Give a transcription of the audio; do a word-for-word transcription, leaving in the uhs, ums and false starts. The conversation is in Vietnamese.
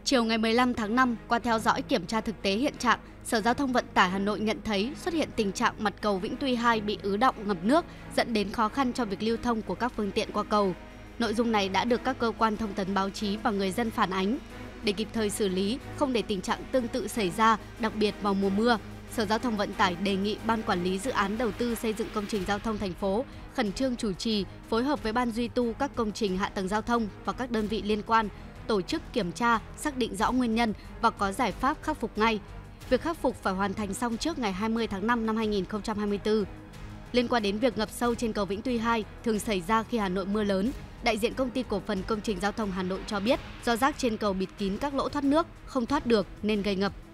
Chiều ngày mười lăm tháng năm, qua theo dõi kiểm tra thực tế hiện trạng, Sở Giao thông Vận tải Hà Nội nhận thấy xuất hiện tình trạng mặt cầu Vĩnh Tuy hai bị ứ đọng ngập nước, dẫn đến khó khăn cho việc lưu thông của các phương tiện qua cầu. Nội dung này đã được các cơ quan thông tấn báo chí và người dân phản ánh. Để kịp thời xử lý, không để tình trạng tương tự xảy ra, đặc biệt vào mùa mưa, Sở Giao thông Vận tải đề nghị Ban Quản lý Dự án Đầu tư xây dựng công trình giao thông thành phố khẩn trương chủ trì, phối hợp với Ban duy tu các công trình hạ tầng giao thông và các đơn vị liên quan, tổ chức kiểm tra, xác định rõ nguyên nhân và có giải pháp khắc phục ngay. Việc khắc phục phải hoàn thành xong trước ngày hai mươi tháng năm năm hai nghìn không trăm hai mươi tư. Liên quan đến việc ngập sâu trên cầu Vĩnh Tuy hai thường xảy ra khi Hà Nội mưa lớn, đại diện Công ty Cổ phần Công trình Giao thông Hà Nội cho biết do rác trên cầu bịt kín các lỗ thoát nước, không thoát được nên gây ngập.